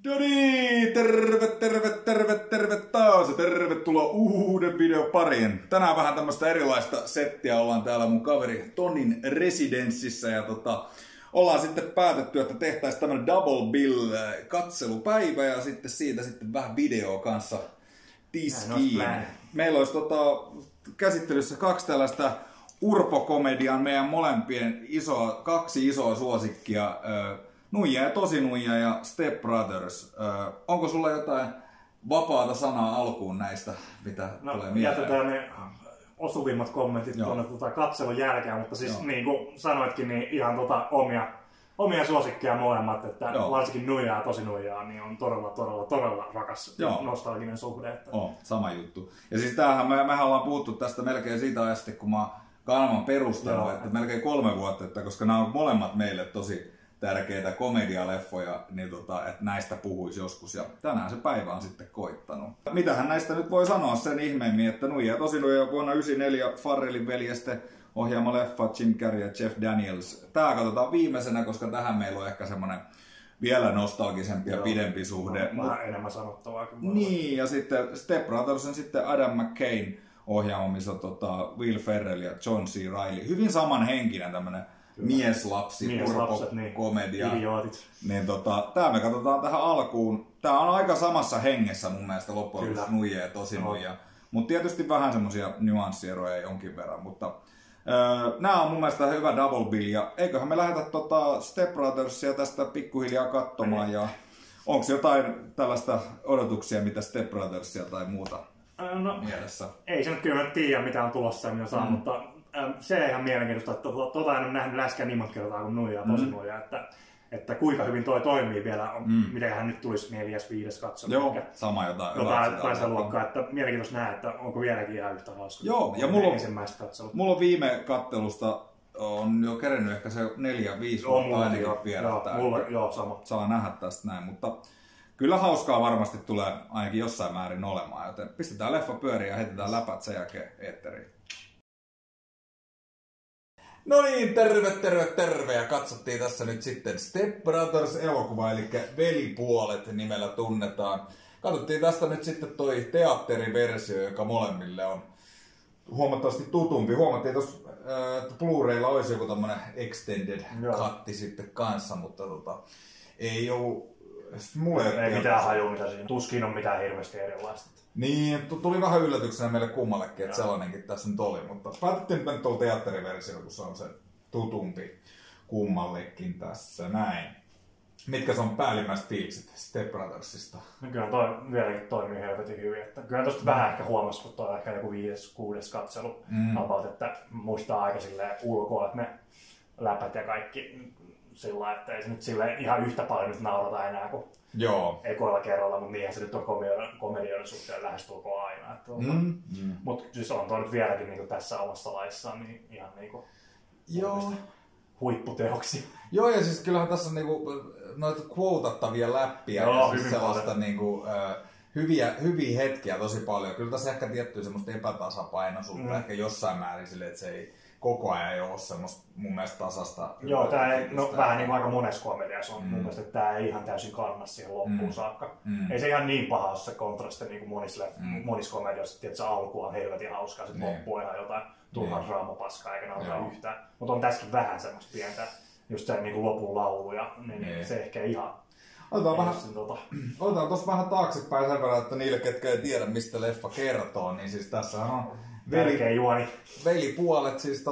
No niin, terve taas ja tervetuloa uuden videon pariin. Tänään vähän tämmöistä erilaista settiä, ollaan täällä mun kaveri Tonin residenssissä ja ollaan sitten päätetty, että tehtäisiin tämmönen double bill katselupäivä ja sitten siitä sitten vähän videoa kanssa tiskiin. Meillä olisi käsittelyssä kaksi tällaista Urpo-komedian meidän molempien kaksi isoa suosikkia. Nuija ja Tosi Nuija ja Step Brothers. Onko sulla jotain vapaata sanaa alkuun näistä, mitä tulee mieleen? Jätetään ne osuvimmat kommentit tuonne katselun jälkeen, mutta siis niin kuin sanoitkin, niin ihan omia suosikkia molemmat, että varsinkin Nuijaa ja Tosi Nuijaa niin on todella rakas nostalginen suhde. Että... sama juttu. Ja siis tämähän, mehän ollaan puhuttu tästä melkein siitä ajasta, kun mä kanavan perustanut, että melkein 3 vuotta, että koska nämä on molemmat meille tosi tärkeitä komedialeffoja, niin että näistä puhuisi joskus. Ja tänään se päivä on sitten koittanut. Mitähän näistä nyt voi sanoa sen ihmeemmin, että Nuija ja Tosi Nuija vuonna 1994 Farrellin veljesten ohjaama leffa, Jim Carrey ja Jeff Daniels. Tää katsotaan viimeisenä, koska tähän meillä on ehkä semmonen vielä nostalgisempi ja pidempi suhde. Vähän enemmän sanottavaa. Niin, ja sitten Step Brothers on sitten Adam McCain ohjaama, missä Will Ferrell ja John C. Reilly. Hyvin samanhenkinen tämmönen mieslapsi-komedia. Niin tää me katsotaan tähän alkuun. Tää on aika samassa hengessä mun mielestä loppujen lopuksi Nuija ja Tosi Nuija. Mutta tietysti vähän semmosia nyanssieroja jonkin verran. Mutta nää on mun mielestä hyvä double bill. Ja eiköhän me lähetä Step Brothersia tästä pikkuhiljaa katsomaan. Ja onko jotain tällaista odotuksia, mitä Step Brothersia tai muuta mielessä? Ei se nyt kyllä tiedä, mitä on tulossa ja mitä saa, mutta se ihan mielenkiintoista, että en ole nähnyt läskään niin monta kertaa kuin Nuija ja Tosi Nuija, että kuinka hyvin toi toimii vielä, mitenhän nyt tulisi 4.5. katselu. Joo, sama jotain sitä luokkaa, että mielenkiintoista nähdä, että onko vieläkin ihan yhtä hauska. Joo, ja mulla on viime kattelusta on jo kerennyt ehkä se 4-5 vuotta ainakin vierähtää. Sama. Saa nähdä tästä näin, mutta kyllä hauskaa varmasti tulee ainakin jossain määrin olemaan, joten pistetään leffa pyöriin ja heitetään läpät sen jälkeen eetteriin. No niin, terve ja katsottiin tässä nyt sitten Step Brothers-elokuva, eli Velipuolet nimellä tunnetaan. Katsottiin tästä nyt sitten toi teatteriversio, joka molemmille on huomattavasti tutumpi. Huomattiin tuossa, että Blu-raylla olisi joku tämmönen extended cutti sitten kanssa, mutta ei ollut... Ei mitään hajua, mitä siinä. Tuskin on mitään hirveästi erilaista. Niin, tuli vähän yllätyksenä meille kummallekin, että sellainenkin tässä nyt oli, mutta päätettiin nyt tuolla teatteriversio, kun se on se tutumpi kummallekin tässä näin. Mitkä se on päällimmäiset fiilikset Step Brothersista? No kyllä toi vieläkin toimii helvetin hyvin. Että kyllä tosta vähän ehkä huomasi, kun toi on ehkä joku 5-6 katselu about, että muistaa aika silleen ulkoa, että ne läpät ja kaikki sillä, että ei se nyt silleen ihan yhtä paljon nyt naurata enää kuin ekoilla kerralla, mutta niinhän se nyt on komedioiden suhteen lähestulkoon aina. Mutta siis on toi nyt vieläkin niin tässä omassa laissaan niin ihan niinku huipputeoksia. Joo, ja siis kyllähän tässä on niinku noita quotattavia läppiä ja siis sellaista niinku, hyviä hetkiä tosi paljon. Kyllä tässä ehkä tiettyä semmoista epätasapainoisuutta ehkä jossain määrin silleen, että se ei koko ajan ei ole semmoista mun mielestä tasasta. Joo, tää ei, vähän niin kuin aika monessa komediassa on mun mielestä, että tää ei ihan täysin kanna siihen loppuun saakka. Ei se ihan niin paha ole se kontrasti niin kuin monissa komedioissa, että se alku on helvetin hauskaa, sitten loppu on ihan jotain turhaa draamapaskaa eikä nauraa yhtään. Mutta on tässäkin vähän semmoista pientä, just se niin kuin lopun lauluja, niin se ehkä ihan... Otetaan tossa vähän taaksepäin sen verran, että niille, ketkä ei tiedä, mistä leffa kertoo, niin siis tässä on Velipuolet, siis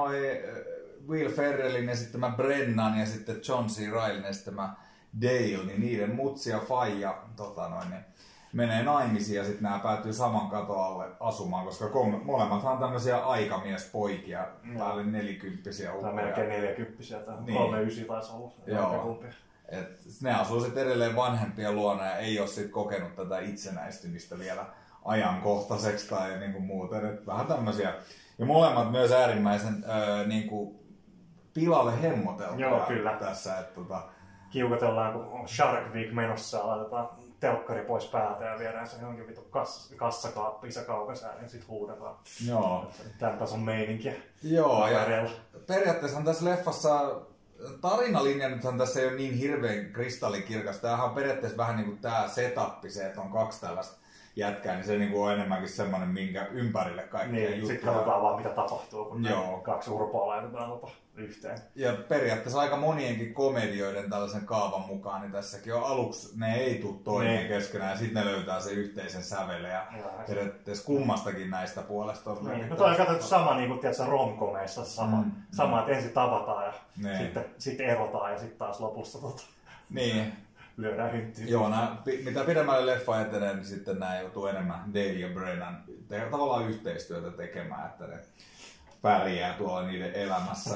Will Ferrellin esittämä Brennan ja sitten John C. Reillyn esittämä Dale, niin niiden mutsi ja faija menee naimisiin ja sitten nämä päätyy saman katon alle asumaan, koska molemmathan on tämmöisiä aikamiespoikia, päälle 40-vuotiaita ukkoja. Tai melkein 40-vuotiaita, tai 39 taisi olla. Joo. Et ne asuu sitten edelleen vanhempien luona ja ei ole sit kokenut tätä itsenäistymistä vielä ajankohtaiseksi tai niinku muuten. Et vähän tämmöisiä. Ja molemmat myös äärimmäisen niinku pilalle hemmoteltuja tässä. Kiukatellaan, kun on Shark Week menossa, laitetaan telkkari pois päältä ja viedään se johonkin vittu kassakaappi isä kaukasäärin ja sit huudetaan. Joo. Tän tason meininkiä. Joo, ja periaatteessa tässä leffassa Tarinalinja nythän tässä ei ole niin hirveän kristallikirkas. Tämähän on periaatteessa vähän niin kuin tämä setappi, se, että on 2 tällaista jätkää, niin se niin kuin on enemmänkin semmoinen, minkä ympärille kaikkea niin, juttuja. Sitten katsotaan vaan mitä tapahtuu, kun ne 2 urpoa laitetaan yhteen. Ja periaatteessa aika monienkin komedioiden tällaisen kaavan mukaan, niin tässäkin on aluksi, ne ei tule toimeen keskenään, ja sitten ne löytää sen yhteisen sävelen, ja periaatteessa kummastakin näistä puolesta on niin. No toi on katsottu sama, niin kuin tiedätkö, romkomeissa sama, että ensin tavataan, ja sitten erotaan, ja sitten taas lopussa niin. lyödään hynttyyn. Joo, mitä pidemmälle leffa etenee, niin sitten nämä joutuu enemmän Dale ja Brennan tavallaan yhteistyötä tekemään, että ne pärjää tuolla niiden elämässä.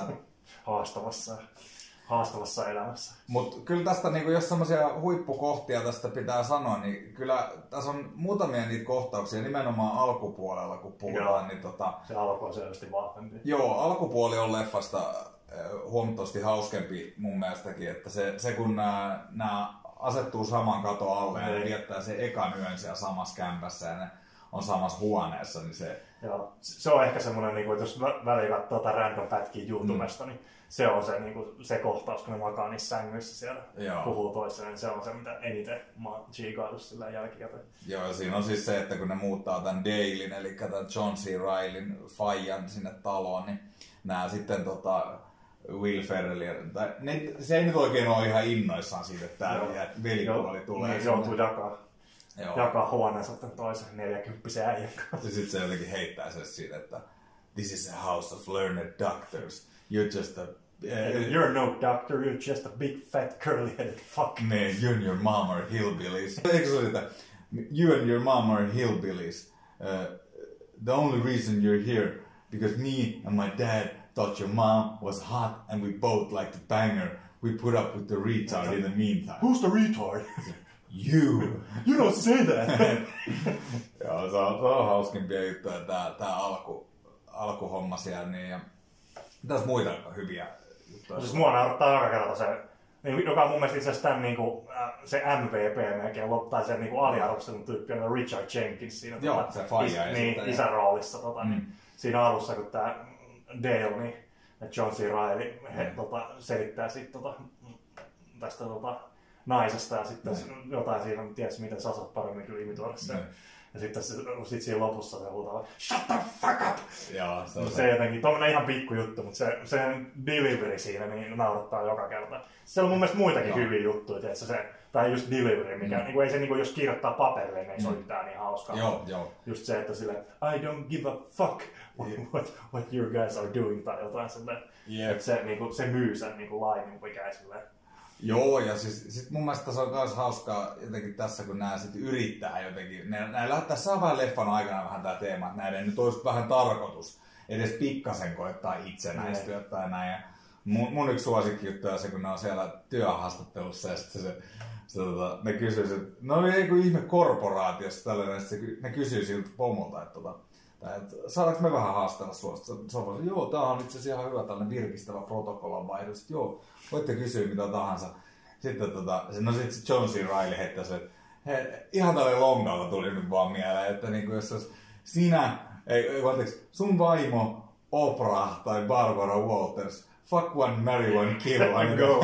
Haastavassa elämässä. Mutta kyllä tästä, niin jos semmoisia huippukohtia tästä pitää sanoa, niin kyllä tässä on muutamia niitä kohtauksia nimenomaan alkupuolella, kun puhutaan. Niin se alku on selvästi vahvempi. Joo, alkupuoli on leffasta huomattavasti hauskempi mun mielestäkin, että se kun nämä asettuu saman katon alle ja ne viettää sen ekan yön siellä samassa kämpässä ja ne on samassa huoneessa, niin se... Joo, se on ehkä semmoinen, niin että jos väliin katsoo random pätkiä YouTubesta, niin se on se, niin kuin, se kohtaus, kun ne makaa niissä sängyissä siellä, puhuu toiseen, niin se on se, mitä eniten mä oon chiikaillut sillä jälkikäteen. Joo, ja siinä on siis se, että kun ne muuttaa tämän Dalein, eli tämän John C. Reileyn faijan sinne taloon, niin nämä sitten Will Ferrell, se ei nyt oikein ole ihan innoissaan siitä, että tämä velipuoli tulee. Niin, joutuu jakaa huoneensa toisen 40-vuotiaan äijän kanssa. Ja sitten se jotenkin heittää se siitä, että this is a house of learned doctors. You're just a... you're no doctor, you're just a big fat curly-headed fuck. Nee, you and your mom are hillbillies. Eikö se ole sitä? You and your mom are hillbillies. The only reason you're here because me and my dad thought your mom was hot and we both liked to bang her. We put up with the retard in the meantime. Who's the retard? You! You don't say that! Joo, se on hauskimpia juttuja tää alkuhomma siellä. Niin, ja mitäs muita hyviä juttuja? Siis mua naurattaa joka kerta se, joka on mun mielestä itse asiassa tämän se MVP melkein lopettaa sen aliarvostelun tyyppi, on Richard Jenkins siinä. Joo, se faija isän roolissa. Niin, siinä alussa, kun tää Dale niin, ja John C. Reilly selittää sit tästä naisesta ja sitten jotain siinä, ties miten sä osaat paremmin kyllä imitoida sen. Ja sitten siinä lopussa se huutaa, shut the fuck up! Joo, se jotenkin, tommonen ihan pikku juttu, mutta se delivery siinä niin naurattaa joka kerta. Se on mun mielestä muitakin hyviä juttuja, tiedätkö, tai just delivery, mikä ei se ei jos kirjoittaa paperille, niin ei se ole yhtään niin hauskaa. Joo. Just se, että sille, I don't give a fuck what you guys are doing, tai jotain silleen. Että se myy sen lainin mikä silleen. Joo, ja siis mun mielestä se on myös hauskaa jotenkin tässä, kun nää sit yrittää jotenkin. Tässä on vähän leffan aikana vähän tää teema, että näiden nyt olisi vähän tarkoitus edes pikkasen koittaa itsenäistyä tai näin. Ja mun yksi suosikkijuttu on se, kun ne on siellä työhaastattelussa ja sitten ne kysyy, että no ei kun ihme korporaatiossa tällainen, ne kysyy siltä pomolta, että saadaanko me vähän haastella suosta? Joo, tää on itse asiassa ihan hyvä tällainen virkistävä protokollan vaihdos. Joo, voitte kysyä mitä tahansa. Sitten se John C. Reilly heittää se, että ihan tällainen lonkalta tuli nyt vaan mieleen, että niin jos olisi sun vaimo Oprah tai Barbara Walters, fuck one, marry one, kill one, go.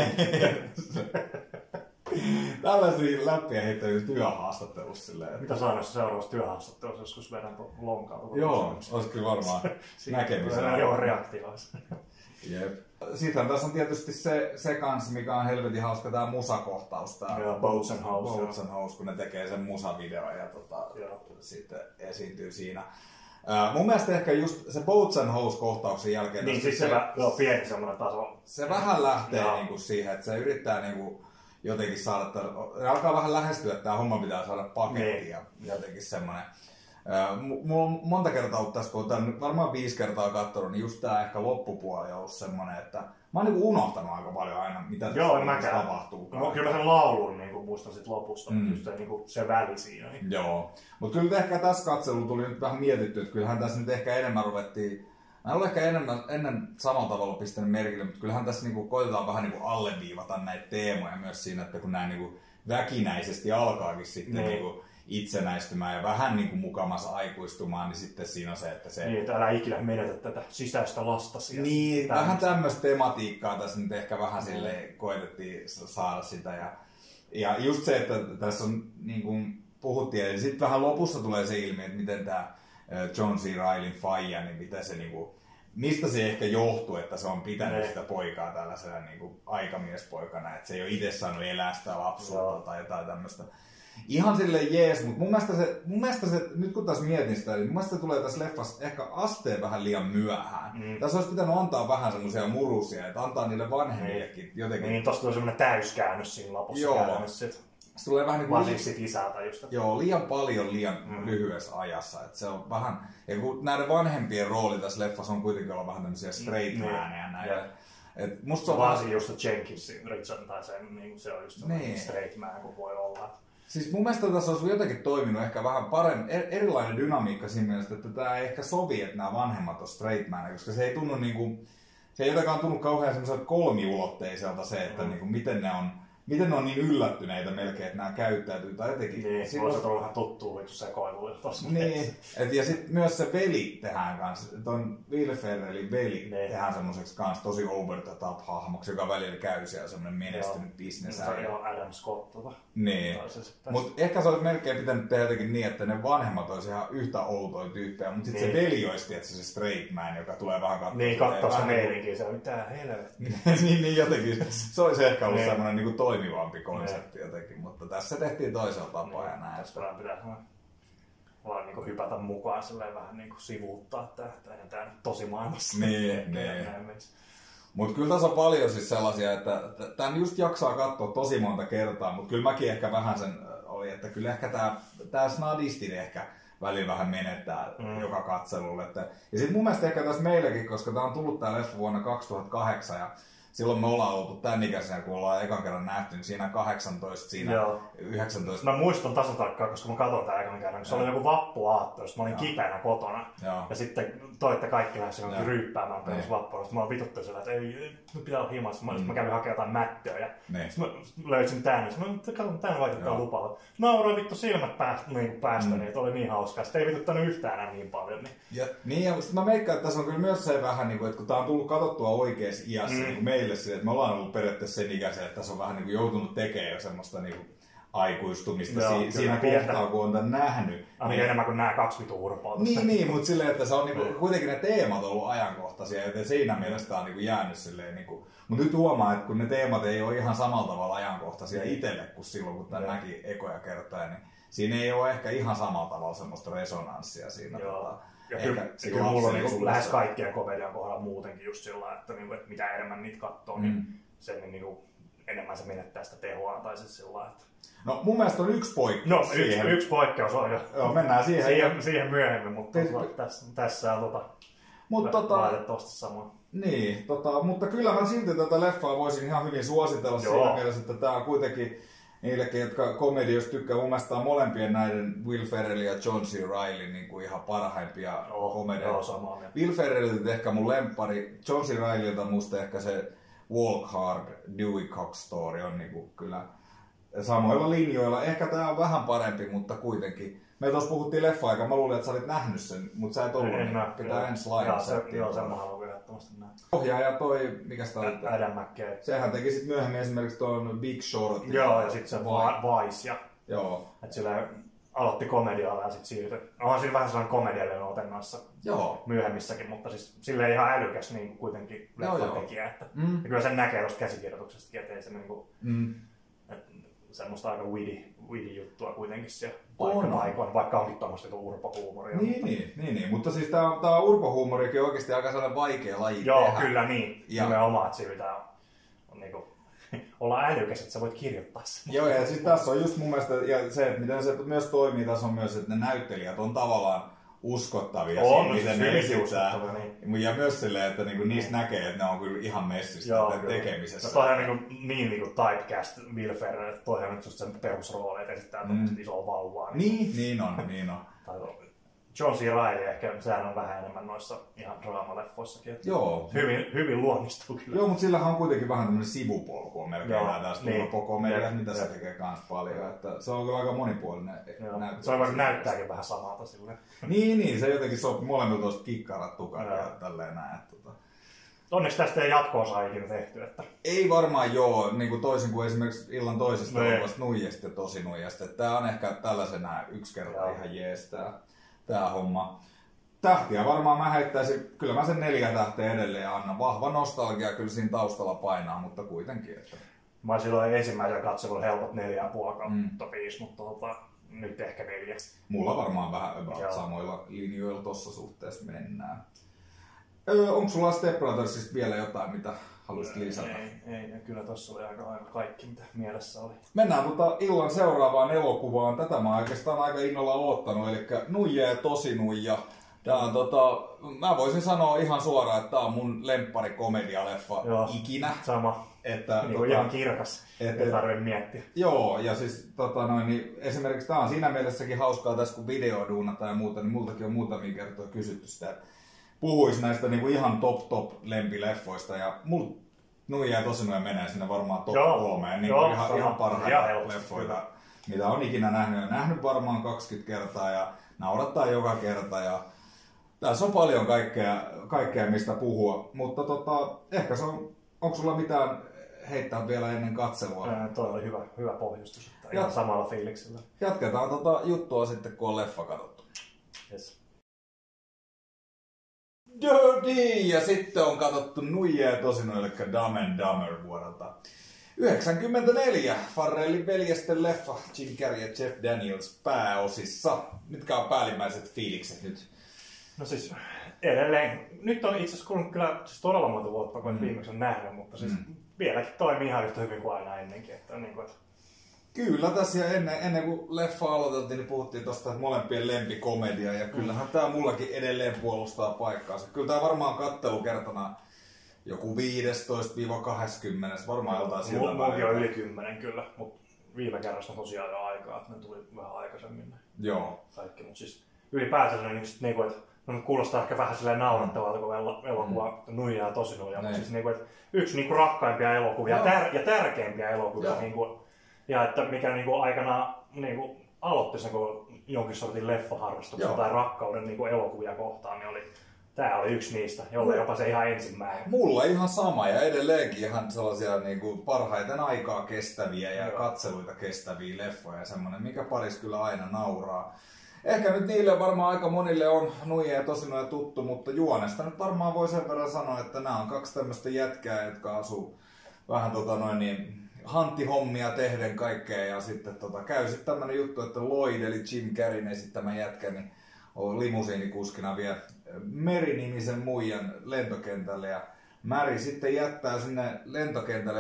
Tällaisia läppiä heittänyt työhaastattelussa silleen. Mitä saa näissä seuraavassa työhaastattelussa, joskus vedän lonkalta? Joo, olisi kyllä varmaan näkemisen. Joo, reaktiivassa. Jep. Sitten tässä on tietysti se kanssa, mikä on helvetin hauska, tämä musakohtaus. Boats and House, kun ne tekee sen musavideon ja sitten esiintyy siinä. Mun mielestä ehkä just se Boats and House-kohtauksen jälkeen... Niin, siis se pieni semmoinen taso. Se vähän lähtee niinku siihen, että se yrittää niinku jotenkin saada... Ne alkaa vähän lähestyä, että tämä homma pitää saada pakettiin ja jotenkin semmoinen... Mulla on monta kertaa ollut tässä, kun olen varmaan 5 kertaa katsonut, niin just tää ehkä loppupuoli on ollut semmoinen, että mä oon niinku unohtanut aika paljon aina, mitä tässä tapahtuu. Kyllä mä sen laulun niin muistan sit lopusta, just se väli siinä. Niin. Joo, mutta kyllä ehkä tässä katselulla tuli nyt vähän mietitty, että kyllähän tässä nyt ehkä enemmän ruvettiin, mä en ole ehkä ennen samalla tavalla pistänyt merkille, mutta kyllähän tässä niinku koitetaan vähän niinku alleviivata näitä teemoja myös siinä, että kun nämä niinku väkinäisesti alkaakin sitten niinku itsenäistymään ja vähän niin kuin mukamassa aikuistumaan, niin sitten siinä on se, että se... Niin, että älä ikinä menetä tätä sisäistä lastasi. Niin, vähän tämmöistä tematiikkaa tässä nyt ehkä vähän silleen koetettiin saada sitä. Ja just se, että tässä on niin kuin puhuttiin, eli sitten vähän lopussa tulee se ilmi, että miten tämä John C. Reillyn faija, niin mitä se niinku, mistä se ehkä johtuu, että se on pitänyt sitä poikaa tällaisena niinku aikamiespoikana, että se ei ole itse saanut elää sitä lapsuutta tai jotain tämmöistä. Ihan silleen jees, mutta mun mielestä se, nyt kun taas mietin sitä, niin mun mielestä se tulee tässä leffassa ehkä asteen vähän liian myöhään. Tässä olisi pitänyt antaa vähän semmoisia murusia, että antaa niille vanhemmillekin jotenkin. Niin, tossa tulee semmoinen täyskäännös siinä lopussa käynnissä. Se tulee vähän niin kuin isältä just. Joo, liian paljon liian lyhyessä ajassa. Että se on vähän, ja kun näiden vanhempien rooli tässä leffassa on kuitenkin olla vähän tämmöisiä straight maneja näitä. Et musta se on vaan just se Jenkinsin Richard tai sen, niin se on just niin straight man kuin voi olla. Siis mun mielestä tässä olisi jotenkin toiminut ehkä vähän paremmin, erilainen dynamiikka siinä mielessä, että tämä ei ehkä sovi, että nämä vanhemmat on straight man, koska se ei tunnu niinku, se ei jotenkaan tunnu kauhean semmoiselta kolmiulotteiselta se, että niinku, miten ne on niin yllättyneitä melkein, että nämä käyttäytyy tai jotenkin... Niin, se on vähän tuttuu sekoiluja tossa. Niin, ja sitten myös se veli tehdään kanssa, ton Will Ferrellin veli tehdään semmoiseksi kanssa tosi over the top hahmoksi, joka välillä käy siellä semmoinen menestynyt business. Se on Adam Scott. Niin, mutta ehkä se olisi melkein pitänyt tehdä jotenkin niin, että ne vanhemmat olisi ihan yhtä outoja tyyppejä, mutta sitten se veli olisi tietysti se straight man, joka tulee vähän katsomaan. Niin, katsoo sitä meininkiä, se on mitään helvettiä. niin, jotenkin. Se olisi ehkä ollut semmoinen niin kuin toimivampi konsepti jotenkin, mutta tässä tehtiin toisella tapaa ja näin. Tässä pitää vaan niin kuin hypätä mukaan silleen vähän niin kuin sivuuttaa, että eihän tämä nyt tosi maailmassa. Niin. Mutta kyllä tässä on paljon siis sellaisia, että tämän just jaksaa katsoa tosi monta kertaa, mutta kyllä mäkin ehkä vähän sen oli, että kyllä ehkä tämä snadistin ehkä välillä vähän menettää joka katselulle. Ja sitten mun mielestä ehkä tässä meilläkin, koska tämä on tullut tämä leffa vuonna 2008 ja silloin me ollaan oltu tämän ikäisenä, kun ollaan ekan kerran nähty, niin siinä 18, siinä 19. Mä muistan tasan tarkkaan, koska mä katsoin tämän ekan kerran, kun se oli joku vappuaatto, josta mä olin kipeänä kotona. Ja sitten toitte kaikki lähes silloin ryyppäämään perus vappuna. Sitten mä oon vituttu sillä, että ei, nyt pitää olla himassa. Mä kävin hakemaan jotain mättöä ja sitten mä löysin tän. Sitten mä katson, tän vaikuttaa lupaavat. Nauroin vittu silmät päästä, niin että oli niin hauskaa. Sitten ei vituttanut yhtään enää niin paljon. Ja sitten mä meikkaan, että tässä on kyllä myös se vähän, että kun tää on tullut katsottua oikeassa iässä meille sille, että me ollaan ollut periaatteessa sen ikäisiä, että tässä on vähän niin kuin joutunut tekemään jo semmoista niin kuin aikuistumista siinä kohtaa, kun on tämän nähnyt. Niin enemmän kuin nämä 20 urpoa. Niin, mutta silleen, että se on niin kuin, kuitenkin ne teemat on ollut ajankohtaisia, joten siinä mielessä on niin kuin jäänyt silleen. Niin kuin, mutta nyt huomaa, että kun ne teemat ei ole ihan samalla tavalla ajankohtaisia itselle kuin silloin, kun tämän näki ekoja kertoja, niin siinä ei ole ehkä ihan samalla tavalla semmoista resonanssia siinä. Ja kyllä mulla on niin lähes kaikkien komedian kohdalla muutenkin just sillä, että mitä enemmän niitä katsoo, niin sen niin enemmän se menettää sitä tehoa tai siis sillä, että... No mun mielestä on yksi poikkeus. No yksi poikkeus on jo. Joo, mennään siihen myöhemmin, mutta tässä on valitettavasti sama. Niin, mutta kyllä mä silti tätä leffaa voisin ihan hyvin suositella siinä mielessä, että tää on kuitenkin niillekin, jotka komedioista tykkää, mun mielestä on molempien näiden Will Ferrell ja John C. Reilly niin kuin ihan parhaimpia komedioita. Will Ferrelliltä ehkä mun lemppari, John C. Reillyltä musta ehkä se Walk Hard, Dewey Cox Story on niin kuin kyllä samoilla linjoilla. Ehkä tää on vähän parempi, mutta kuitenkin. Me tuossa puhuttiin leffa-aikaa, mä luulin, että sä olit nähnyt sen, mutta sä et ollut, niin pitää ensi lainassettiin. Joo, sen mä haluan ehdottomasti nähdä. Ohjaaja toi, mikäs tää oli? Adam McKay. Sehän teki sit myöhemmin esimerkiksi tuon Big Short. Joo, ja sit se Vice. Joo. Et sillä aloitti komedialla ja sit siirtyi. Onhan siinä vähän sellainen komediallinen ote noissa myöhemmissäkin, mutta siis silleen ihan älykäs niin kuitenkin leffatekijä. Että ja kyllä sen näkee tuosta käsikirjoituksestakin, ettei se niinku... semmoista aika witty juttua kuitenkin siellä paikka-paikoin, vaikka onkin tuommoista urpohuumoria. Niin, mutta siis tää urpohuumorikin on oikeasti aika sellainen vaikea laji tehdä. Joo, kyllä niin. Nimenomaan, että siinä pitää niinku, olla älykäs, että sä voit kirjoittaa sen. Joo, ja siis tässä on just mun mielestä, ja se, että miten se myös toimii, tässä on myös, että ne näyttelijät on tavallaan uskottavia siinä, miten ne esittää. Niin. Ja myös silleen, että niinku niistä näkee, että ne on kyllä ihan messissä tekemisessä. No toihan niin typecast Will Ferrell, että toihan nyt just sen perusrooli, että esittää tommoset isoa vauvaa. Niin on. Tai John C. Reilly ehkä, sehän on vähän enemmän noissa ihan draamaleffoissakin. Joo. Hyvin luonnistuu kyllä. Joo, mutta sillähän on kuitenkin vähän tämmöinen sivupolku, on melkein tästä turvapokomedia, mitä se tekee kans paljon. Että se on kyllä aika monipuolinen näyttö. Se on vaikka näyttääkin vähän samalta silleen. Niin, se jotenkin sopii molemmilta tuosta kikkarat tukat ja tälleen näin. Onneksi tästä ei jatko-osaa ikinä tehty. Että... Ei varmaan joo, niin kuin toisin kuin esimerkiksi illan toisesta olevasta nuijasta ja tosi nuijasta. Tää on ehkä tällaisena yksi kerta ihan jees tää homma. Tähtiä varmaan mä heittäisin, kyllä mä sen 4 tähteä edelleen annan. Vahva nostalgia kyllä siinä taustalla painaa, mutta kuitenkin. Että... Mä silloin ensimmäisellä katselulla helpot 4,5/5, mutta nyt ehkä 4. Mulla varmaan vähän samoilla linjoilla tossa suhteessa mennään. Onko sulla Step Brothersista vielä jotain, mitä haluaisit lisätä? Ei, kyllä tossa oli aika kaikki, mitä mielessä oli. Mennään illan seuraavaan elokuvaan. Tätä mä oikeastaan aika innolla oottanut, eli Nuija ja tosi nuija. Tää on mä voisin sanoa ihan suoraan, että tää on mun lemppari komedialeffa ikinä. Sama. Että, niin ihan kirkas, ei tarvitse miettiä. Joo, ja siis niin esimerkiksi tää on siinä mielessäkin hauskaa tässä, kun videoduunataan ja muuta, niin multakin on muutamia kertoja kysytty sitä, puhuisi näistä niinku ihan top lempileffoista ja mulla Nuija ja tosi nuija menee sinne varmaan top 3 niin ihan parhaita leffoita, mitä on ikinä nähnyt. Ja nähnyt varmaan 20 kertaa ja naurattaa joka kerta ja tässä on paljon kaikkea mistä puhua, mutta ehkä se on, onko sulla mitään heittää vielä ennen katselua? Toi oli hyvä pohjustus, ihan samalla fiiliksellä. Jatketaan juttua sitten kun on leffa katsottu. Yes. Ja sitten on katsottu Nuija ja tosi nuija, eli Dumb and Dumber vuodelta 1994. Farrellin veljesten leffa, Jim Carrey ja Jeff Daniels pääosissa. Mitkä on päällimmäiset fiilikset nyt? No siis edelleen, nyt on itse asiassa kulunut kyllä siis todella monta vuotta, kun viimeksi on nähnyt, mutta siis vieläkin toimii ihan yhtä hyvin kuin aina ennenkin. Että niin kuin, että... Kyllä tässä ja ennen kuin leffa aloiteltiin, niin puhuttiin tuosta molempien lempikomedia ja kyllähän tää mullakin edelleen puolustaa paikkaansa. Kyllä tää varmaan kattelukertana joku 15-20, varmaan jotain sillä välillä. Mullakin on yli 10 kyllä, mutta viime kerrasta on tosiaan jo aikaa, että ne tuli vähän aikaisemmin. Joo. Kaikki, mutta siis ylipäätään niin että no, kuulostaa ehkä vähän silleen naurattavalta, kun elokuva Nuija ja tosi nuija, mutta siis että yksi niin kuin rakkaimpia elokuvia ja tärkeimpiä elokuvia. Niin kuin, ja että mikä niin kuin aikanaan niin kuin aloitti sen jonkin sortin leffaharrastuksen tai rakkauden niin kuin elokuvia kohtaan, niin tää oli yksi niistä, jolla jopa se ihan ensimmäinen. Mulla ihan sama ja edelleenkin ihan sellaisia niin kuin parhaiten aikaa kestäviä ja katseluita kestäviä leffoja ja semmonen, mikä paris kyllä aina nauraa. Ehkä nyt niille varmaan aika monille on Nuija ja tosi nuija tuttu, mutta juonesta nyt varmaan voi sen verran sanoa, että nämä on 2 tämmöistä jätkää, jotka asuu vähän hanttihommia tehden kaikkea ja sitten käy sitten tämmönen juttu, että Lloyd eli Jim Carreyn esittämä jätkä niin on limusiinikuskina vie Mary-nimisen muijan lentokentälle ja Mary sitten jättää sinne lentokentälle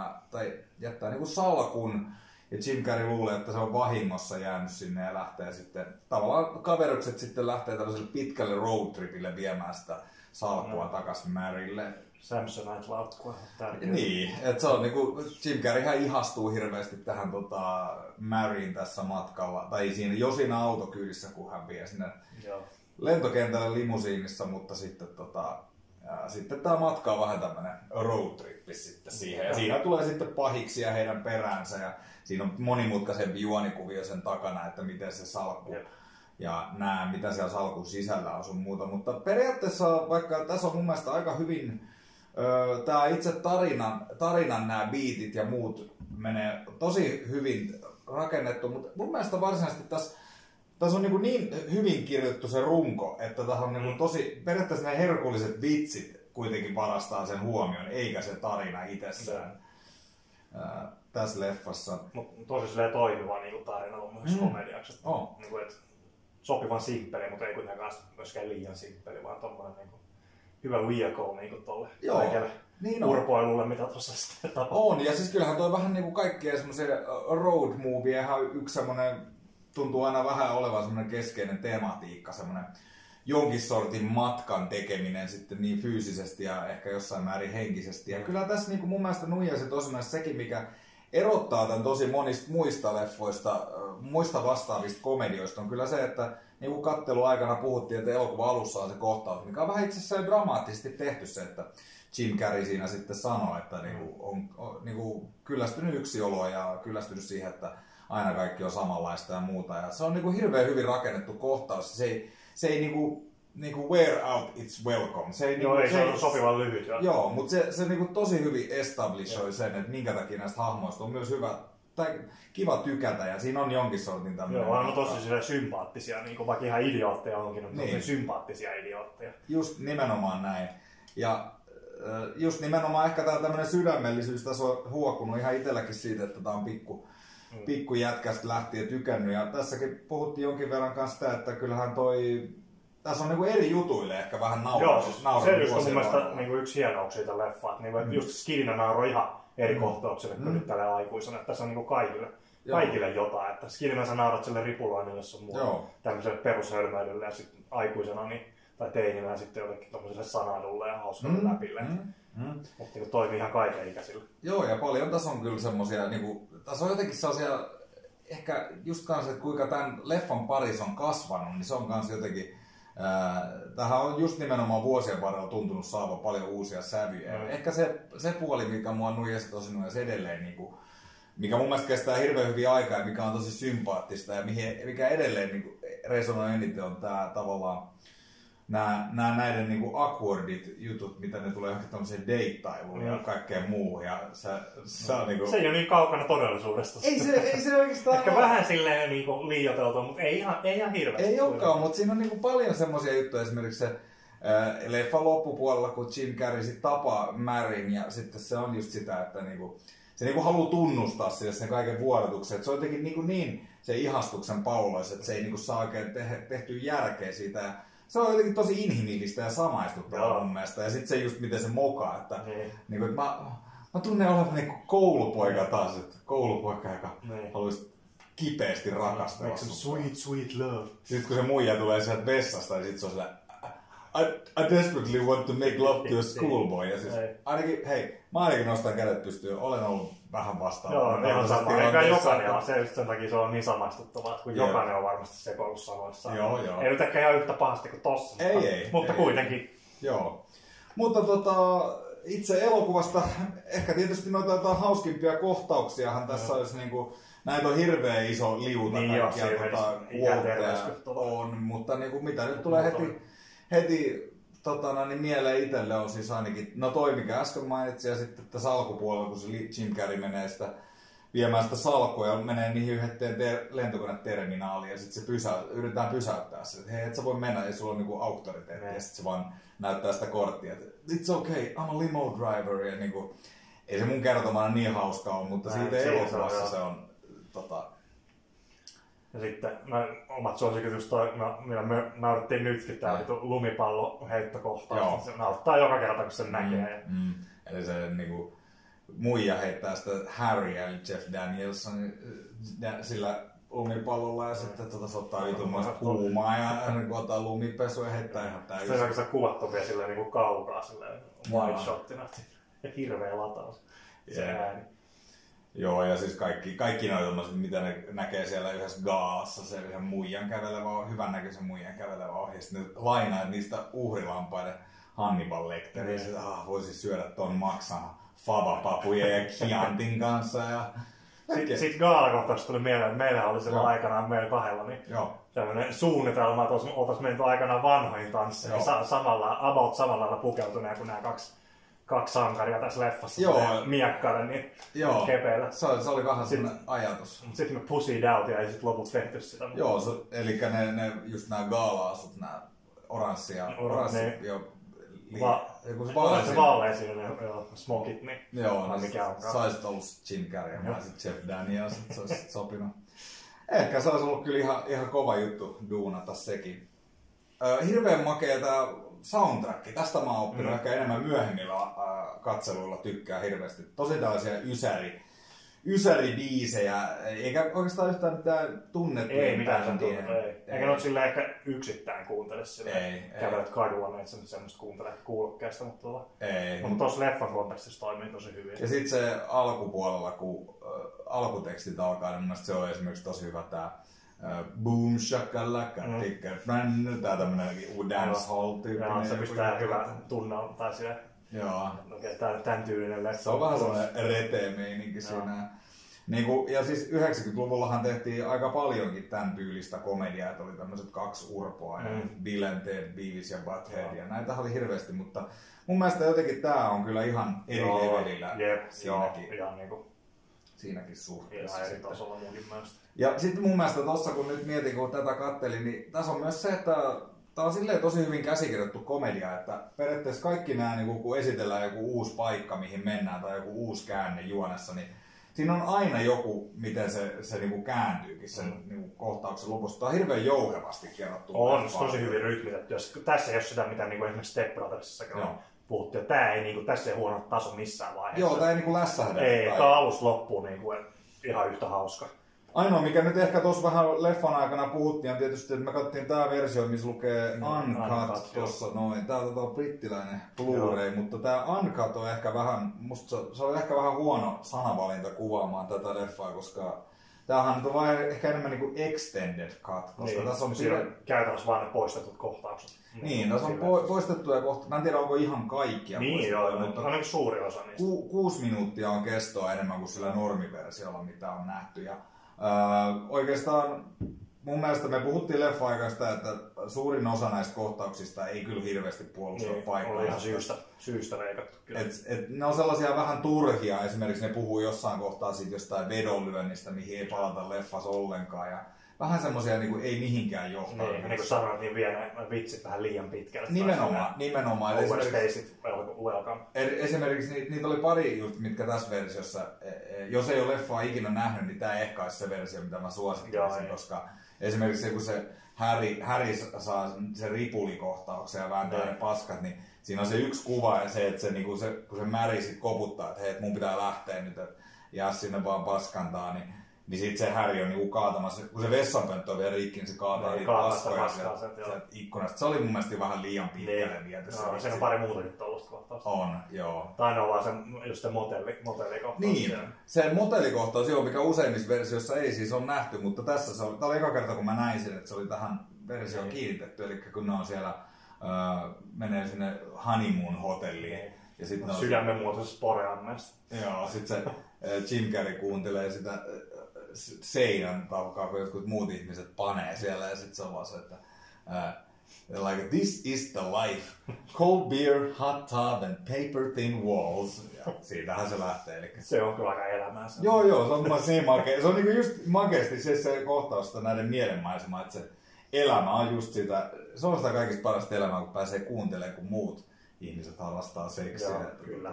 jättää niinku salkun ja Jim Carrey luulee, että se on vahingossa jäänyt sinne ja lähtee sitten, tavallaan kaverukset sitten lähtee tällaiselle pitkälle roadtripille viemään sitä salkkua takaisin Marylle. Samsonite-laukkua. Niin, että se on niinku, Jim Carreyhän ihastuu hirveästi tähän Maryin tässä matkalla, tai siinä autokyydissä, kun hän vie sinne lentokentälle limusiinissa, mutta sitten sitten tämä matka on vähän tämmönen roadtrippi sitten siihen. Ja siinä tulee sitten pahiksia heidän peräänsä ja siinä on monimutkaisempi juonikuvio sen takana, että miten se salkku ja mitä siellä salkun sisällä on sun muuta. Mutta periaatteessa, vaikka tässä on mun mielestä aika hyvin tää itse tarinan nämä biitit ja muut menee tosi hyvin rakennettu, mutta mun mielestä varsinaisesti tässä on niin hyvin kirjoitettu se runko, että tässä on niin tosi, periaatteessa ne herkulliset vitsit kuitenkin varastaa sen huomion, eikä se tarina itsessään tässä leffassa. Tosi silleen toimiva niin tarina on myös komediaksi. Niin että sopivan simppeli, mutta ei kuitenkaan myöskään liian simppeli, vaan tommoinen niin hyvä vehicle niin tolle kaikelle urpoilulle, mitä tuossa sitten tapahtuu. On, ja siis kyllähän toi vähän niin kuin kaikkea semmoisia road movie, ihan yksi semmoinen, tuntuu aina vähän olevan semmoinen keskeinen tematiikka, semmoinen jonkin sortin matkan tekeminen sitten niin fyysisesti ja ehkä jossain määrin henkisesti. Ja kyllä tässä niin kuin mun mielestä Nuija se tosiaan sekin, mikä erottaa tämän tosi monista muista leffoista, muista vastaavista komedioista, on kyllä se, että niin kuin kattelun aikana puhuttiin, että elokuva alussa on se kohtaus, mikä on vähän itse asiassa dramaattisesti tehty se, että Jim Carrey siinä sitten sanoo, että on niinku kyllästynyt yksinoloon ja kyllästynyt siihen, että aina kaikki on samanlaista ja muuta. Ja se on niinku hirveän hyvin rakennettu kohtaus. Se ei niinku wear out its welcome. Se on sopivan lyhyt. Joo, mutta se niinku tosi hyvin establishoi sen, että minkä takia näistä hahmoista on myös hyvä tai kiva tykätä, ja siinä on jonkin sortin tämmöinen. Joo, on tosi sympaattisia, niin vaikka ihan idiootteja onkin, on tosi sympaattisia idiootteja. Just nimenomaan näin. Ja just nimenomaan ehkä tämä tämmöinen sydämellisyys tässä on huokunut ihan itselläkin siitä, että tämä on pikku jätkästä lähtien tykännyt. Ja tässäkin puhuttiin jonkin verran kanssa sitä, että kyllähän tässä on niinku eri jutuille ehkä vähän nauraa. Joo, siis se just on mun mielestä niinku yksi hienouksia tämän leffan. Niinku, just Skidinä nauroi ihan eri kohtaukselle kuin nyt tälle aikuisena. Että tässä on niinku kaikille jotain. Että Skidinä sä naurat sille ripuloinnille, jos on muu tämmöiselle perushölmäilylle, ja sitten aikuisena tai teininä sitten jollekin tommoselle sanadulle ja hauskalle läpille. Mutta niin toimii ihan kaiken ikäisille. Joo, ja paljon tässä on kyllä semmosia, niinku, tässä on jotenkin sellaisia, ehkä just kanssa, että kuinka tämän leffan parissa on kasvanut, niin se on kanssa jotenkin, tähän on just nimenomaan vuosien varrella tuntunut saavan paljon uusia sävyjä. Ehkä se puoli, mikä mua nuijasi tosi nuijasi edelleen, niinku, mikä mun mielestä kestää hirveän hyvin aikaa ja mikä on tosi sympaattista ja mikä edelleen niinku resonoi eniten on tää tavallaan näiden niinku awkwardit jutut, mitä ne tulee johonkin tommoseen deittailuun ja kaikkeen muuhun. Ja niinku... Se ei ole niin kaukana todellisuudesta. Ei se oikeastaan ehkä vähän silleen niinku liioiteltua, mutta ei ihan hirveästi. Ei olekaan, mutta siinä on niinku paljon semmosia juttuja. Esimerkiksi se leffan loppupuolella, kun Jim Carrey sit tapaa Maryn, ja sitten se on just sitä, että niinku, se niinku haluaa tunnustaa sen kaiken vuodatuksen. Se on jotenkin niin se ihastuksen paulois, että se ei niinku saa oikein tehtyä järkeä siitä. Ja se on jotenkin tosi inhimillistä ja samaistuttavaa mun mielestä. Ja sitten se just miten se mokaa, että, niinku, että mä tunnen olevan niinku koulupoika taas, että koulupoika, joka haluaisi kipeästi rakastaa. Make some sweet love. Sitten kun se muija tulee sieltä vessasta, niin sitten se on sillä I desperately want to make love to a schoolboy. Ja siis mä ainakin nostan kädet pystyyn. Olen ollut vähän vastaava. Joo, ihan sama. Eikä jokainen ole. Sen takia se on niin samaistuttavaa, kun jokainen on varmasti sekoillut sanoissaan. Joo. Ei nyt ehkä ihan yhtä pahasti kuin tossa. Mutta kuitenkin. Joo. Mutta itse elokuvasta ehkä tietysti noita jotain hauskimpia kohtauksiahan tässä olisi niinku. Näitä on hirveän iso liuta niin kaikkia on, mutta niinku, mitä nyt tulee heti niin mieleen itselle on siis ainakin, no toi mikä äsken mainitsin, ja sitten tässä alkupuolella, kun se Jim Carrey menee sitä viemään sitä salkua ja menee niihin yhden lentokoneterminaaliin ja sitten se yritetään pysäyttää sen, että hei, et sä voi mennä, ei sulla ole niinku auktoriteetti, ja sitten se vaan näyttää sitä korttia, että it's okay, I'm a limo driver, ja niinku, ei se mun kertomana niin hauskaa ole, mutta siitä elokuvassa se on Ja sitten omat suosikit just millä me naurattiin nytkin tää lumipallo heittokohtaus. Se naurattaa joka kerta, kun sen näkee. Eli se niinku muija heittää sitä Harry eli Jeff Danielson sillä lumipallolla ja sitten se ottaa vitummaista kuumaa ja ottaa lumipesua ja heittää ihan täysin. Se on se kuvattu vielä silleen niinku kaukaa silleen wide shottina ja hirveä lataus. Se ääni. Joo, ja siis kaikki noita tommoset, mitä ne näkee siellä yhdessä gaalassa, se yhden muijan kävelevä, hyvän näköisen muijan kävelevä ohi, ja sitten ne lainaa niistä uhrilampaiden Hannibal Lecteria, että voisi syödä ton maksan fava-papujen ja Chiantin kanssa. Ja sitten gaalakohtauksesta tuli mieleen, että meillä oli silloin aikanaan meillä kahdella, niin sellainen suunnitelma, että oltaisiin menty aikanaan vanhoihin tansseihin, about samalla lailla pukeutuneet kuin nämä kaksi sankaria tässä leffassa, miekkaille, niin kepeillä. Se oli vähän sellainen ajatus. Sitten me pussied out ja ei sitten loput tehty sitä. Joo, eli ne just nämä gaala-asut, nämä oranssi vaaleisiin smokit, niin mikä onkaan. Saisit ollut Jim Carrey ja sitten Jeff Daniels, se olisi sopinut. Ehkä se olisi ollut kyllä ihan kova juttu duunata sekin. Hirveän makea tää soundtrack. Tästä mä oon oppinut ehkä enemmän myöhemmillä katseluilla tykkää hirveästi. Tosi tällaisia ysäribiisejä, eikä oikeastaan yhtään mitään tunnettuja. Ei mitään sen tunnet, ei. Eikä nyt silleen ehkä yksittäin kuuntele silleen. Kävelet kadulla, niin et semmoista kuuntele kuulokkeesta, mutta tuossa leffan kontekstissa toimii tosi hyvin. Ja sit se alkupuolella, kun alkutekstit alkaa, niin mun mielestä se on esimerkiksi tosi hyvä tää boom shakalaka ticker tää tämmönen dancehall-tyyppinen. Joo, se pistää hyvää tunnelmaa tai silleen. Joo. Okei, tän tyylinen leffa. Se on vähän semmoinen rete-meininki siinä. Niinku, ja siis 90-luvullahan tehtiin aika paljonkin tämän tyylistä komediaa, että oli tämmöiset kaksi urpoa, ja Bill and Ted, Beavis ja Butthead, ja näitä oli hirveästi, mutta mun mielestä jotenkin tää on kyllä ihan eri levelillä siinäkin suhteessa. Ihan eri tasolla munkin mielestä. Ja sitten mun mielestä tossa, kun nyt mietin, kun tätä kattelin, niin tässä on myös se, että tää on silleen tosi hyvin käsikirjoittu komedia, että periaatteessa kaikki nämä, niin kun esitellään joku uusi paikka, mihin mennään, tai joku uusi käänne juonessa, niin siinä on aina joku, miten se niinku kääntyykin sen niinku kohtauksen lopussa. Tämä on hirveän jouhevasti kerrottu. On, se tosi hyvin rytmitetty. Tässä ei ole sitä, mitä niinku esimerkiksi Step Brothersissakin on puhuttu. Tässä ei huono taso missään vaiheessa. Joo, tämä ei niinku lässähdä. Ei, tämä alusta loppuun niinku, ihan yhtä hauska. Ainoa, mikä nyt ehkä tuossa vähän leffan aikana puhuttiin, on tietysti, että me katsottiin tää versio, missä lukee Uncut tuossa noin. Tää on brittiläinen Blu-ray, mutta tää Uncut on ehkä vähän, musta se on ehkä vähän huono sanavalinta kuvaamaan tätä leffaa, koska tämähän nyt on vain ehkä enemmän niinku extended cut, koska tässä on käytännössä vaan ne poistetut kohtaukset. Niin, tässä on poistettuja kohtauksia. Mä en tiedä, onko ihan kaikkia poistettuja, mutta on niin suuri osa niistä. 6 minuuttia on kestoa enemmän kuin sillä normiversiolla, mitä on nähty. Ja oikeastaan mun mielestä me puhuttiin leffa-aikaista, että suurin osa näistä kohtauksista ei kyllä hirveästi puolusta paikkaa. Oli ihan syystä leikattu kyllä. Ne on sellaisia vähän turhia, esimerkiksi ne puhuu jossain kohtaa siitä jostain vedonlyönnistä, mihin ei palata leffassa ollenkaan. Ja vähän semmosia niin ei mihinkään johtaa. Niin kuin sanoit, niin vie ne vitsit vähän liian pitkälle. Nimenomaan. Esimerkiksi niitä oli pari just, mitkä tässä versiossa, jos ei ole leffaa ikinä nähnyt, niin tämä ehkä olisi se versio, mitä mä suosittelisin, koska esimerkiksi kun se Harry saa sen ripulikohtauksen ja vääntää ne paskat, niin siinä on se yksi kuva ja se, että se, niin kun se Mary sit koputtaa, että hei, mun pitää lähteä nyt, että jää sinne vaan paskantaa, niin sit se Harry on niinku kaatamassa, kun se vessanpönttö on vielä rikki, niin se kaataa niitä paskoja sieltä ikkunasta. Se oli mun mielestä vähän liian pitkälle viety. No, se on pari muutakin tollaista kohtausta. On, joo. Tai on vaan just se motellikohtaus. Niin, se motellikohtaus, joo, mikä useimmissa versioissa ei siis ole nähty, mutta tässä se oli, tää oli eka kerta kun mä näin sen, että se oli tähän versioon kiinnitetty, eli kun ne on siellä, menee sinne honeymoon-hotelliin. Ja sit sydämen muotoisessa poreammeessa. Joo, sit se Jim Carrey kuuntelee sitä seinän taukaa, kun jotkut muut ihmiset panee siellä ja sit se on vaan se, että like, this is the life. Cold beer, hot tub and paper thin walls. Ja siitähän se lähtee. Eli se on kyllä aika elämää. Joo, se on niin makea. Se on niinku just makeasti se kohtaus näiden mielenmaisemaa, että se elämä on just sitä, se on sitä kaikista parasta elämää, kun pääsee kuuntelemaan, kun muut ihmiset harrastaa seksiä. Joo, kyllä.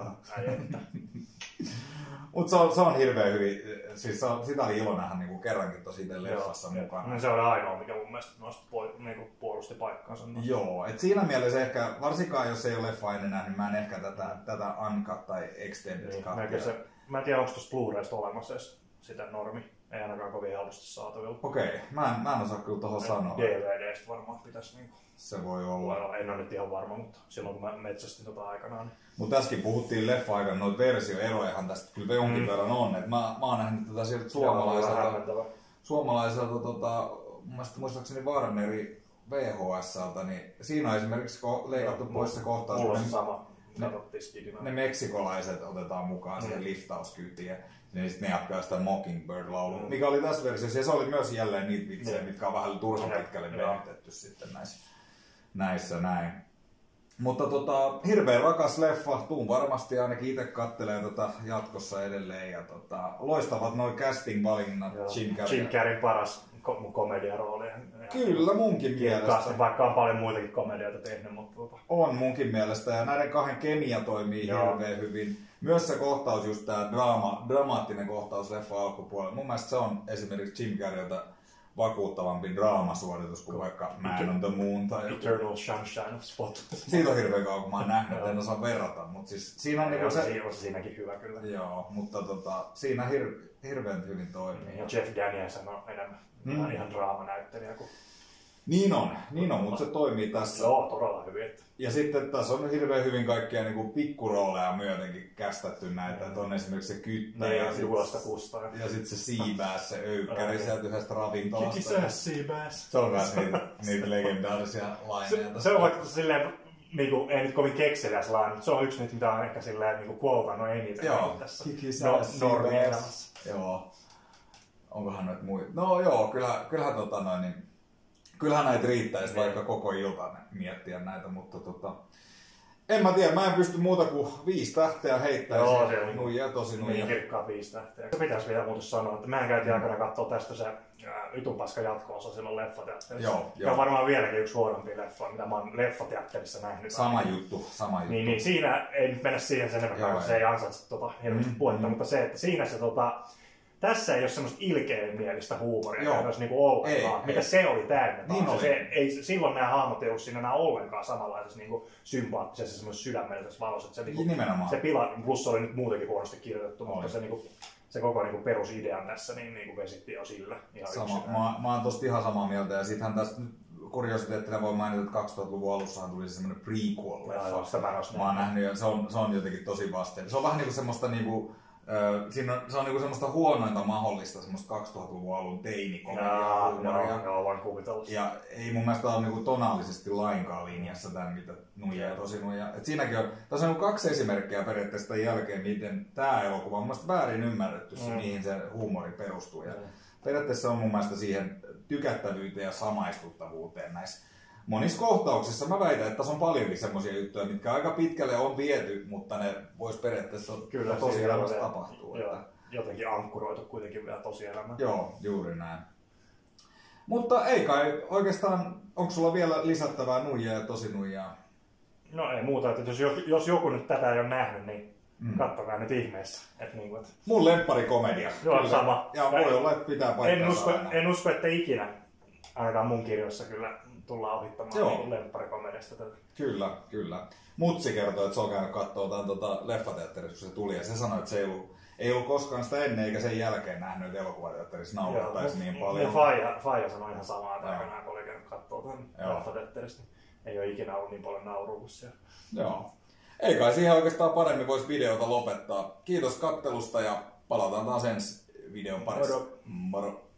Mutta se on hirveän hyvin, siis sitä oli ilo nähdä niinku kerrankin tosi itse leffassa mukana. Se on ainoa, mikä mun mielestä niinku puolusti paikkaansa. Joo, et siinä mielessä ehkä, varsinkaan jos ei ole leffa ennen nähnyt, niin mä en ehkä tätä Uncut tai Extended Cut. Mä en tiedä, onko tuossa Blu-raysta olemassa edes sitä normi. Ei ainakaan kovin helposti saatavilla. Okei, mä en osaa kyllä tohon sanoa. DVDstä varmaan pitäisi niinku. Se voi olla. En ole nyt ihan varma, mutta silloin kun mä metsästin aikanaan. Niin. Mutta tässäkin puhuttiin leffa-aikana, noita versioerojahan tästä kyllä jonkin verran on. Et mä oon nähnyt tätä sieltä suomalaiselta muistaakseni Warneri VHS:ltä, niin siinä on esimerkiksi leikattu pois se kohtaus. Mulla on se sama. Ne meksikolaiset otetaan mukaan siihen liftauskyytiin. Ja sitten ne jatkaa sitä Mockingbird-laulua, mikä oli tässä versiossa. Ja se oli myös jälleen niitä vitsejä, mitkä on vähän turhan pitkälle venytetty sitten näissä näin. Mutta hirveän rakas leffa, tuun varmasti ainakin itse kattelee jatkossa edelleen. Ja loistavat noi casting-valinnat. Jim Carreyn paras komediarooli. Kyllä munkin mielestä. Vaikka on paljon muitakin komedioita tehnyt. Mutta on munkin mielestä ja näiden kahden kemia toimii hirveän hyvin. Myös se kohtaus, just tää dramaattinen kohtaus leffa alkupuolella. Mun mielestä se on esimerkiksi Jim Carreyltä vakuuttavampi draamasuoritus kuin vaikka Man on the Moon tai Eternal Sunshine of Spot. Siitä on hirveän kauan, kun mä oon nähnyt, että en osaa verrata, mutta siis siinä on niinku se... Siinäkin hyvä kyllä. Joo, mutta siinä hirveän hyvin toimii. Ja Jeff Daniels on enemmän ihan draamanäyttelijä kuin Niin on, mutta se toimii tässä. Joo, todella hyvin. Ja sitten tässä on hirveän hyvin kaikkia niinku pikkurooleja myötenkin kästetty näitä, että on esimerkiksi se kyttä ja sitten se Seabass, se öykkäri sieltä yhdestä ravintolasta. Kikisäs Seabass. Se on myös niitä legendaarisia laineja. Se on vaikka silleen, niinku, ei nyt kovin kekseliäs laine, mutta se on yksi niitä, mitä on ehkä silleen niinku quotannut eniten tässä normielämässä. Joo. Onkohan noita muita? No joo, kyllähän kyllähän näitä riittäisi vaikka koko iltan miettiä näitä, mutta en mä tiedä, mä en pysty muuta kuin 5 tähteä heittäisiin. Nuijia, tosi nuijia. Niin kirkkaa 5 tähteä. Se pitäisi vielä muuten sanoa, että mehän käytiin aikana katsoa tästä se Vitun paska jatko-osa silloin leffateatterissa. Ja varmaan vieläkin yksi huonompia leffoja, mitä mä oon leffateatterissa nähnyt. Sama juttu. Niin siinä ei nyt mennä siihen sen enemmän, koska se ei ansaitse hirveästi puhetta, mutta se, että siinä se tässä ei ole semmoista ilkeämielistä huumoria, ei olisi niinku ollenkaan, mikä se oli täynnä. Niin silloin nämä hahmot ei ollut siinä enää ollenkaan samanlaisessa niinku sympaattisessa semmoisessa sydämellisessä valossa. Se pila, plus oli nyt muutenkin huonosti kirjoitettu, mutta se koko niinku perusidea tässä niinku vesitti jo sillä. Mä oon tosta ihan samaa mieltä ja sittenhän tästä kuriositeettina voi mainita, että 2000-luvun alussahan tuli semmoinen prequel-leffa. Mä oon nähnyt ja se on jotenkin tosi vasten. Se on vähän niinku semmoista niinku se on niinku semmoista huonointa mahdollista, semmoista 2000-luvun alun teinikomediaa. Joo, voin kuvitella. Ja ei mun mielestä ole niinku tonaalisesti lainkaan linjassa tämän, mitä Nuija ja tosi Nuija. Et siinäkin on, tässä on 2 esimerkkiä periaatteessa tämän jälkeen, miten tämä elokuva on mun mielestä väärin ymmärretty, mihin se huumori perustuu. Ja periaatteessa on mun mielestä siihen tykättävyyteen ja samaistuttavuuteen näissä monissa kohtauksissa. Mä väitän, että tässä on paljonkin semmoisia juttuja, mitkä aika pitkälle on viety, mutta ne vois periaatteessa tosielämässä tapahtua. Jotenkin ankkuroitu kuitenkin vielä tosielämään. Joo, juuri näin. Mutta ei kai oikeastaan, onko sulla vielä lisättävää Nuijaa ja tosi Nuijaa? No ei muuta, että jos joku nyt tätä ei ole nähnyt, niin katsokaa nyt ihmeessä. Mun lempparikomedia. Joo, sama. Ja voi olla, että pitää paikkansa aina. En usko, että ikinä, ainakaan mun kirjoissa kyllä, tullaan ohittamaan lempparikomediasta tätä. Kyllä. Mutsi kertoi, että se on käynyt katsoa leffateatterissa, kun se tuli. Ja se sanoi, että se ei ollut koskaan sitä ennen eikä sen jälkeen nähnyt, että elokuvateatterissa naurattaisi niin paljon. Faija sanoi ihan samaa, että aikanaan kun oli käynyt katsoa tämän leffateatterissa, niin ei ole ikinä ollut niin paljon naurua kuin siellä. Joo. Ei kai siihen oikeastaan paremmin voisi videota lopettaa. Kiitos kattelusta ja palataan taas ensi videon parissa. Moro.